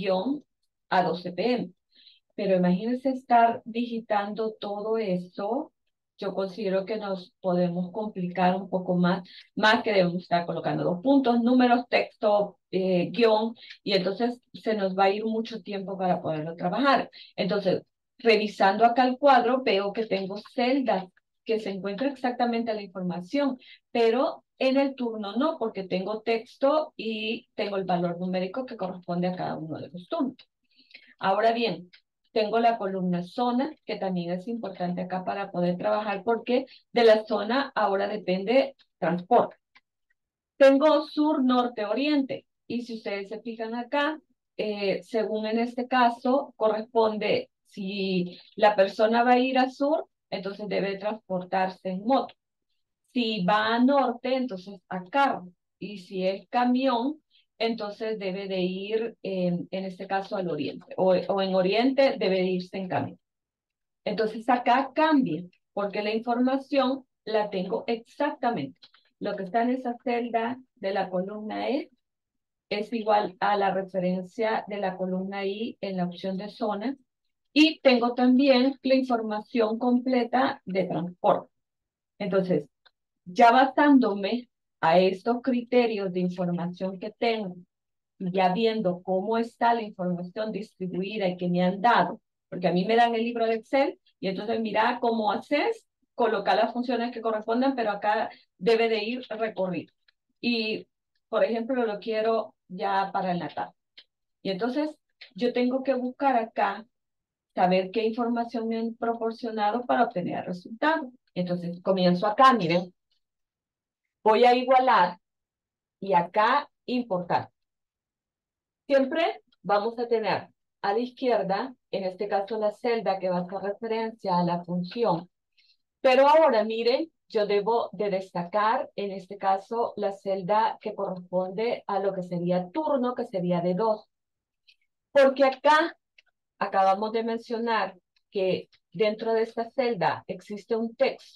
a doce p m. Pero imagínense estar digitando todo eso. Yo considero que nos podemos complicar un poco más, más que debemos estar colocando dos puntos, números, texto, eh, guión, y entonces se nos va a ir mucho tiempo para poderlo trabajar. Entonces, revisando acá el cuadro, veo que tengo celdas que se encuentra exactamente la información, pero en el turno no, porque tengo texto y tengo el valor numérico que corresponde a cada uno de los turnos. Ahora bien, tengo la columna zona, que también es importante acá para poder trabajar, porque de la zona ahora depende transporte. Tengo sur, norte, oriente, y si ustedes se fijan acá, eh, según en este caso, corresponde, si la persona va a ir a sur, entonces debe transportarse en moto. Si va a norte, entonces a carro. Y si es camión, entonces debe de ir, en, en este caso, al oriente. O, o en oriente debe de irse en camión. Entonces acá cambia, porque la información la tengo exactamente. Lo que está en esa celda de la columna E es igual a la referencia de la columna I en la opción de zona. Y tengo también la información completa de transporte. Entonces, ya basándome a estos criterios de información que tengo, ya viendo cómo está la información distribuida y que me han dado, porque a mí me dan el libro de Excel y entonces mira cómo haces, colocar las funciones que corresponden, pero acá debe de ir recorrido. Y, por ejemplo, lo quiero ya para el natal. Y entonces yo tengo que buscar acá, saber qué información me han proporcionado para obtener el resultado. Entonces comienzo acá, miren. Voy a igualar y acá importar. Siempre vamos a tener a la izquierda, en este caso la celda que va a hacer referencia a la función. Pero ahora miren, yo debo de destacar en este caso la celda que corresponde a lo que sería turno, que sería de dos. Porque acá acabamos de mencionar que dentro de esta celda existe un texto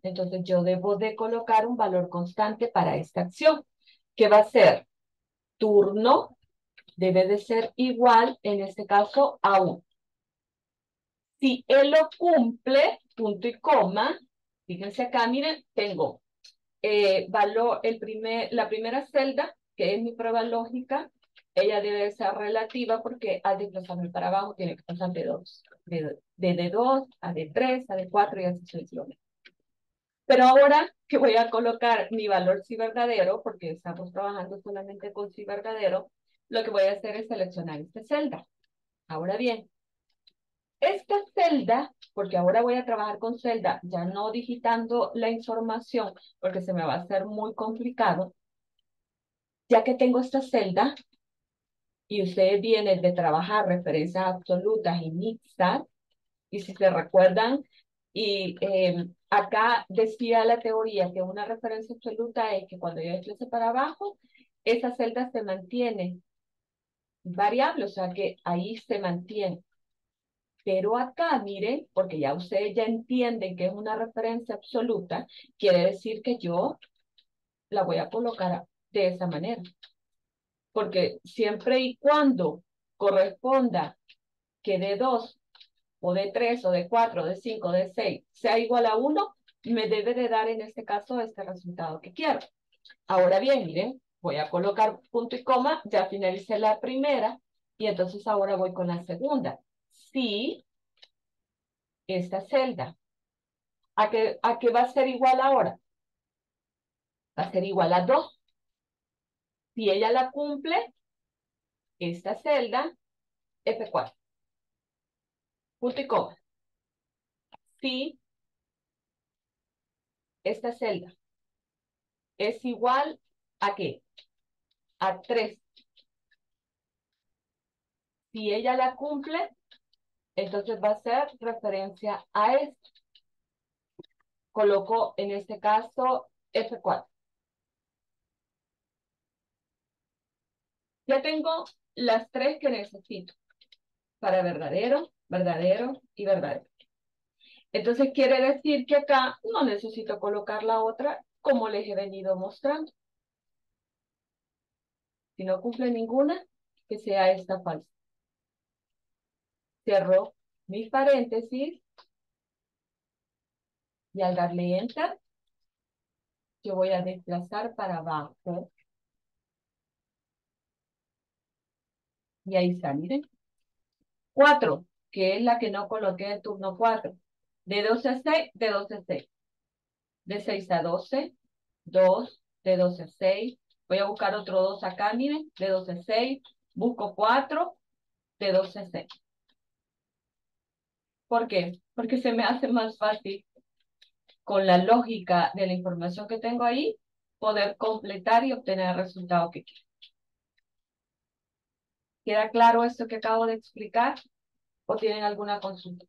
Entonces yo debo de colocar un valor constante para esta acción, que va a ser turno, debe de ser igual, en este caso, a uno. Si él lo cumple, punto y coma, fíjense acá, miren, tengo eh, valor, el primer, la primera celda, que es mi prueba lógica, ella debe ser relativa porque al desplazarme para abajo tiene que pasar de dos, de, de D dos a D tres, a D cuatro y así sucesivamente. Pero ahora que voy a colocar mi valor si verdadero, porque estamos trabajando solamente con si verdadero, lo que voy a hacer es seleccionar esta celda. Ahora bien, esta celda, porque ahora voy a trabajar con celda, ya no digitando la información, porque se me va a hacer muy complicado, ya que tengo esta celda, y ustedes vienen de trabajar referencias absolutas y mixtas, y si se recuerdan, y eh, acá decía la teoría que una referencia absoluta es que cuando yo desplace para abajo, esa celda se mantiene variable, o sea que ahí se mantiene. Pero acá, miren, porque ya ustedes ya entienden que es una referencia absoluta, quiere decir que yo la voy a colocar de esa manera. Porque siempre y cuando corresponda que de dos o de tres o de cuatro o de cinco o de seis sea igual a uno, me debe de dar en este caso este resultado que quiero. Ahora bien, miren, voy a colocar punto y coma, ya finalicé la primera, y entonces ahora voy con la segunda. Si esta celda, ¿a qué, a qué va a ser igual ahora? Va a ser igual a dos. Si ella la cumple, esta celda, F cuatro. Punto y coma. Si esta celda es igual a qué? A tres. Si ella la cumple, entonces va a ser referencia a esto. Coloco en este caso F cuatro. Ya tengo las tres que necesito para verdadero, verdadero y verdadero. Entonces quiere decir que acá no necesito colocar la otra como les he venido mostrando. Si no cumple ninguna, que sea esta falsa. Cierro mis paréntesis y al darle Enter, yo voy a desplazar para abajo. Y ahí está, miren. cuatro, que es la que no coloqué en turno cuatro. De doce a seis, de doce a seis. De seis a doce, dos, de doce a seis. Voy a buscar otro dos acá, miren, de doce a seis. Busco cuatro, de doce a seis. ¿Por qué? Porque se me hace más fácil, con la lógica de la información que tengo ahí, poder completar y obtener el resultado que quiero. ¿Queda claro esto que acabo de explicar? ¿O tienen alguna consulta?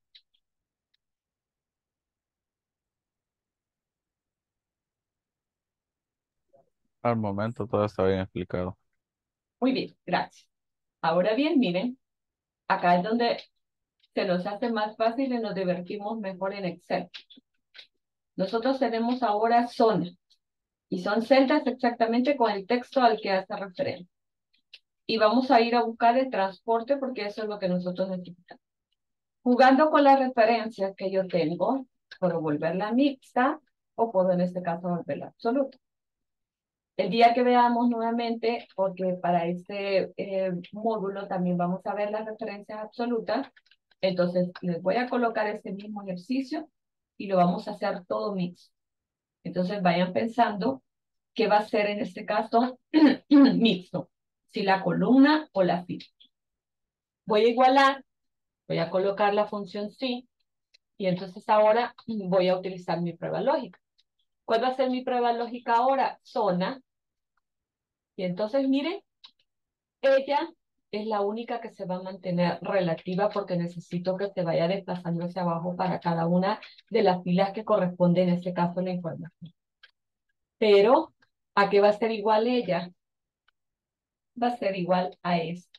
Al momento todo está bien explicado. Muy bien, gracias. Ahora bien, miren, acá es donde se nos hace más fácil y nos divertimos mejor en Excel. Nosotros tenemos ahora zonas, y son celdas exactamente con el texto al que hace referencia. Y vamos a ir a buscar el transporte porque eso es lo que nosotros necesitamos. Jugando con las referencias que yo tengo, puedo volverla mixta o puedo en este caso volverla absoluta. El día que veamos nuevamente, porque para este eh, módulo también vamos a ver las referencias absolutas, entonces les voy a colocar este mismo ejercicio y lo vamos a hacer todo mixto. Entonces vayan pensando qué va a ser en este caso mixto, si la columna o la fila. Voy a igualar, voy a colocar la función sí, y entonces ahora voy a utilizar mi prueba lógica. ¿Cuál va a ser mi prueba lógica ahora? Zona. Y entonces miren, ella es la única que se va a mantener relativa porque necesito que se vaya desplazando hacia abajo para cada una de las filas que corresponde en este caso a la información. Pero, ¿a qué va a ser igual ella? Va a ser igual a esto.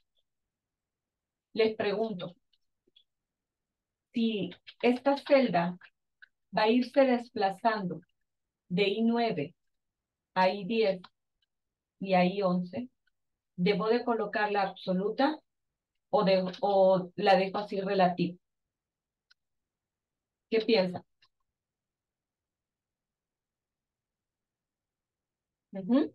Les pregunto, si esta celda va a irse desplazando de I nueve a I diez y a I once, ¿debo de colocar la absoluta o, de, o la dejo así relativa? ¿Qué piensa? Ujú.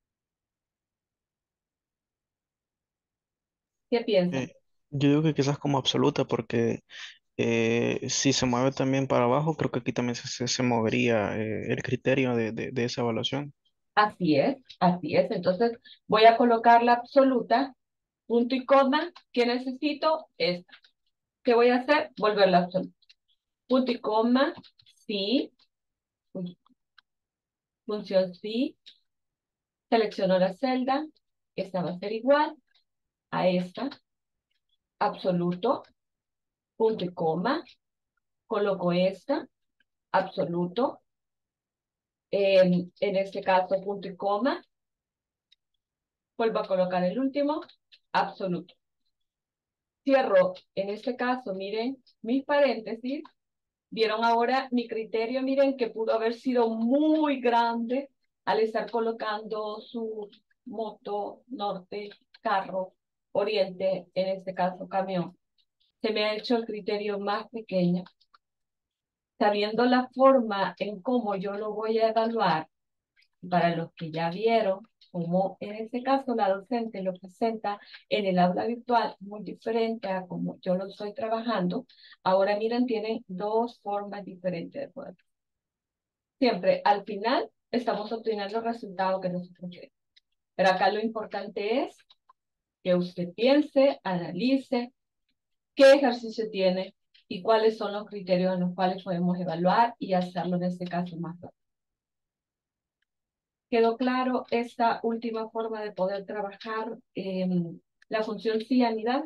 ¿Qué piensa? Eh, yo digo que quizás como absoluta porque eh, si se mueve también para abajo, creo que aquí también se, se, se movería eh, el criterio de, de, de esa evaluación. Así es, así es. Entonces voy a colocar la absoluta, punto y coma. ¿Qué necesito? Esta. ¿Qué voy a hacer? Volver la absoluta. Punto y coma, sí. Fun- Función sí. Selecciono la celda. Esta va a ser igual a esta. Absoluto, punto y coma. Coloco esta. Absoluto. En, en este caso, punto y coma. Vuelvo a colocar el último. Absoluto. Cierro, en este caso, miren, mis paréntesis. Vieron ahora mi criterio, miren, que pudo haber sido muy grande al estar colocando su moto, norte, carro, oriente, en este caso camión. Se me ha hecho el criterio más pequeño. Sabiendo la forma en cómo yo lo voy a evaluar, para los que ya vieron, como en este caso la docente lo presenta en el aula virtual, muy diferente a como yo lo estoy trabajando, ahora miren, tienen dos formas diferentes de poder. Siempre al final estamos obteniendo el resultado que nosotros queremos. Pero acá lo importante es que usted piense, analice qué ejercicio tiene y cuáles son los criterios en los cuales podemos evaluar y hacerlo en este caso más rápido. ¿Quedó claro esta última forma de poder trabajar eh, la función cianidad?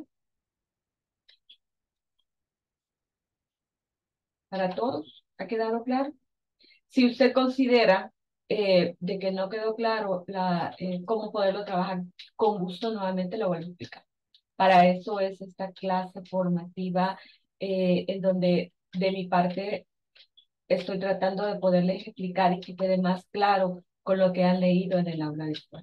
¿Para todos? ¿Ha quedado claro? Si usted considera eh, de que no quedó claro la, eh, cómo poderlo trabajar, con gusto nuevamente lo vuelvo a explicar. Para eso es esta clase formativa eh, en donde de mi parte estoy tratando de poderles explicar y que quede más claro con lo que han leído en el aula virtual.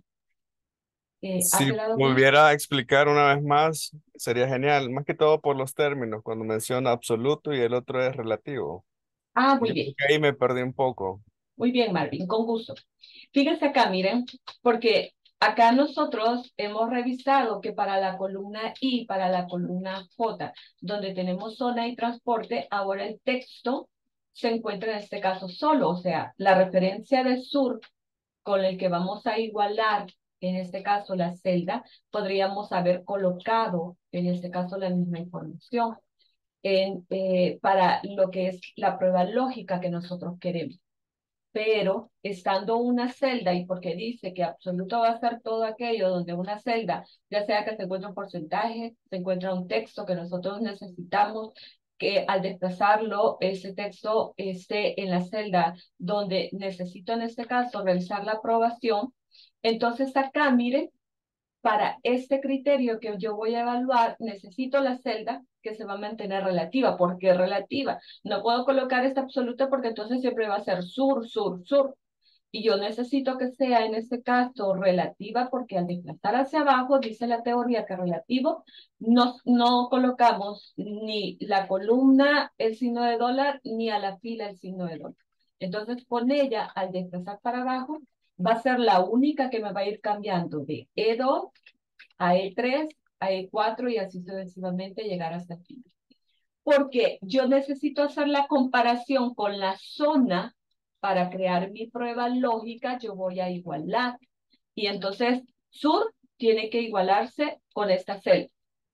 Eh, ¿ha Si quedado bien? volviera a explicar una vez más, sería genial, más que todo por los términos, cuando menciona absoluto y el otro es relativo. Ah, muy Yo bien. creo que ahí me perdí un poco. Muy bien, Marvin, con gusto. Fíjense acá, miren, porque acá nosotros hemos revisado que para la columna I, para la columna J, donde tenemos zona y transporte, ahora el texto se encuentra en este caso solo, o sea, la referencia de sur con el que vamos a igualar, en este caso la celda, podríamos haber colocado, en este caso, la misma información en, eh, para lo que es la prueba lógica que nosotros queremos. Pero estando una celda, y porque dice que absoluto va a ser todo aquello donde una celda, ya sea que se encuentre un porcentaje, se encuentra un texto que nosotros necesitamos, que al desplazarlo, ese texto esté en la celda donde necesito en este caso realizar la aprobación, entonces acá, miren, para este criterio que yo voy a evaluar, necesito la celda que se va a mantener relativa. ¿Por qué relativa? No puedo colocar esta absoluta porque entonces siempre va a ser sur, sur, sur. Y yo necesito que sea en este caso relativa porque al desplazar hacia abajo, dice la teoría que relativo, no, no colocamos ni la columna el signo de dólar ni a la fila el signo de dólar. Entonces con ella, al desplazar para abajo, va a ser la única que me va a ir cambiando de E dos a E tres, a E cuatro y así sucesivamente llegar hasta aquí. Porque yo necesito hacer la comparación con la zona para crear mi prueba lógica, yo voy a igualar. Y entonces, sur tiene que igualarse con esta celda.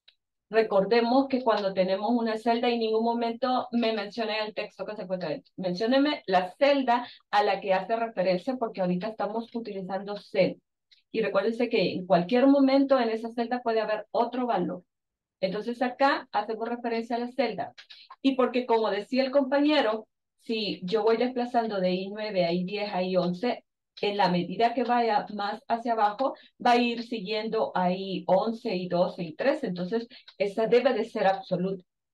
Recordemos que cuando tenemos una celda, en ningún momento me mencionen el texto que se encuentra dentro. Mencióneme la celda a la que hace referencia, porque ahorita estamos utilizando celda. Y recuérdense que en cualquier momento en esa celda puede haber otro valor. Entonces acá hacemos referencia a la celda. Y porque como decía el compañero, si yo voy desplazando de I nueve a I diez a I once, en la medida que vaya más hacia abajo, va a ir siguiendo ahí once, y doce, y trece. Entonces, esa debe de ser absoluta.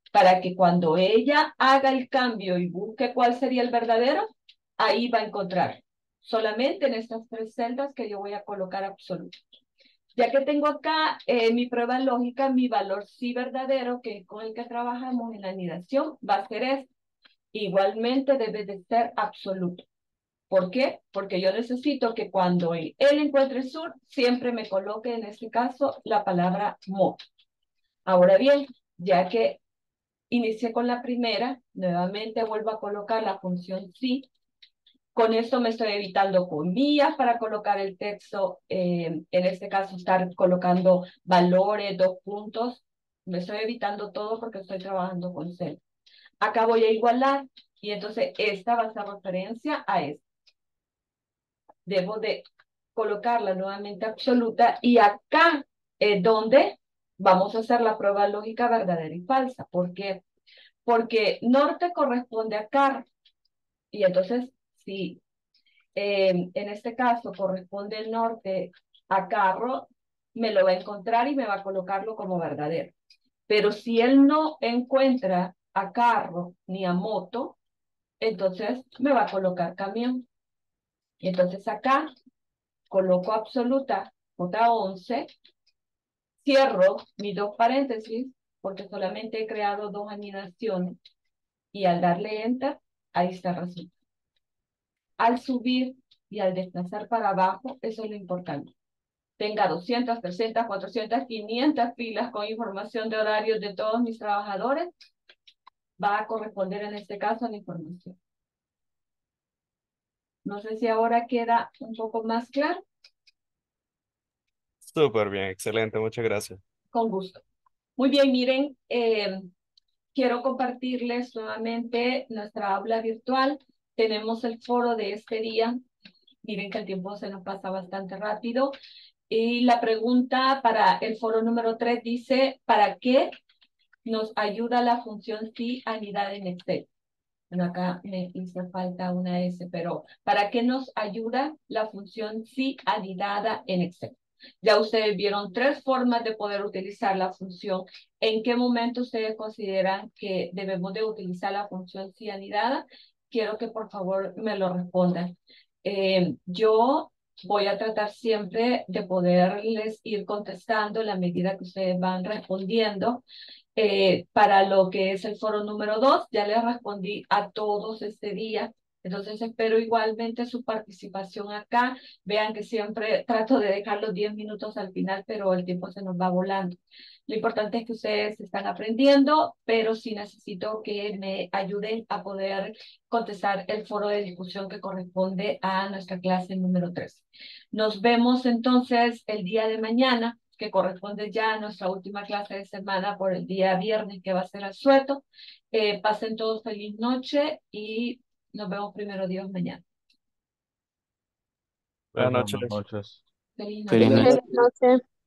para que cuando ella haga el cambio y busque cuál sería el verdadero, ahí va a encontrar. Solamente en estas tres celdas que yo voy a colocar absoluto. Ya que tengo acá eh, mi prueba lógica, mi valor sí verdadero, que es con el que trabajamos en la anidación, va a ser este. Igualmente debe de ser absoluto. ¿Por qué? Porque yo necesito que cuando él encuentre sur, siempre me coloque en este caso la palabra mo. Ahora bien, ya que inicié con la primera, nuevamente vuelvo a colocar la función sí. Con esto me estoy evitando comillas para colocar el texto, eh, en este caso estar colocando valores, dos puntos. Me estoy evitando todo porque estoy trabajando con cel. Acá voy a igualar y entonces esta va a hacer referencia a esta. Debo de colocarla nuevamente absoluta y acá es donde vamos a hacer la prueba lógica verdadera y falsa. ¿Por qué? Porque norte corresponde a car y entonces si eh, en este caso corresponde el norte a carro, me lo va a encontrar y me va a colocarlo como verdadero. Pero si él no encuentra a carro ni a moto, entonces me va a colocar camión. Y entonces acá coloco absoluta J once, cierro mis dos paréntesis, porque solamente he creado dos anidaciones, y al darle enter, ahí está el resultado. Al subir y al desplazar para abajo, eso es lo importante. Tenga doscientas, trescientas, cuatrocientas, quinientas filas con información de horarios de todos mis trabajadores, va a corresponder en este caso a la información. No sé si ahora queda un poco más claro. Súper bien, excelente, muchas gracias. Con gusto. Muy bien, miren, eh, quiero compartirles nuevamente nuestra aula virtual. Tenemos el foro de este día. Miren que el tiempo se nos pasa bastante rápido. Y la pregunta para el foro número tres dice, ¿para qué nos ayuda la función si anidada en Excel? Bueno, acá me hizo falta una S, pero ¿para qué nos ayuda la función si anidada en Excel? Ya ustedes vieron tres formas de poder utilizar la función. ¿En qué momento ustedes consideran que debemos de utilizar la función si anidada? Quiero que por favor me lo respondan. Eh, yo voy a tratar siempre de poderles ir contestando en la medida que ustedes van respondiendo. Eh, para lo que es el foro número dos, ya les respondí a todos este día. Entonces espero igualmente su participación acá. Vean que siempre trato de dejar los diez minutos al final, pero el tiempo se nos va volando. Lo importante es que ustedes están aprendiendo, pero sí necesito que me ayuden a poder contestar el foro de discusión que corresponde a nuestra clase número tres. Nos vemos entonces el día de mañana, que corresponde ya a nuestra última clase de semana por el día viernes, que va a ser asueto. Eh, pasen todos feliz noche y nos vemos primero Dios mañana. Buenas Buenas noches. noches. Feliz noche. Feliz noche. Feliz noche.